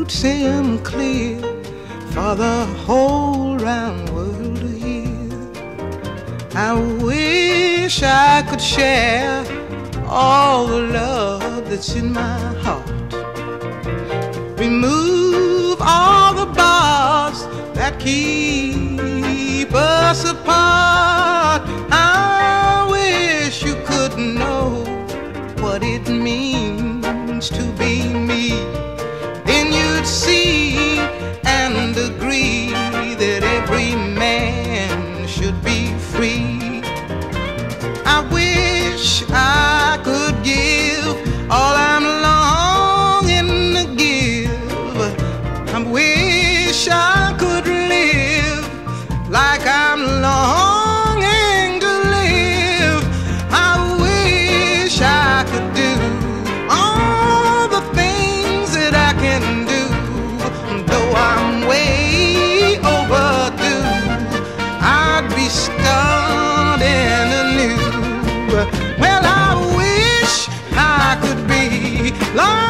seem clear for the whole round world to hear. I wish I could share all the love that's in my heart. Remove all the bars that keep us apart. I wish you could know what it means to be me. Then you'd see and agree that every man should be free. I wish I could give all I'm longing to give. I wish I could live like I'm longing to live. I wish I could do all the things that I can do, though I'm way overdue. I'd be starting anew. Well, I wish I could be like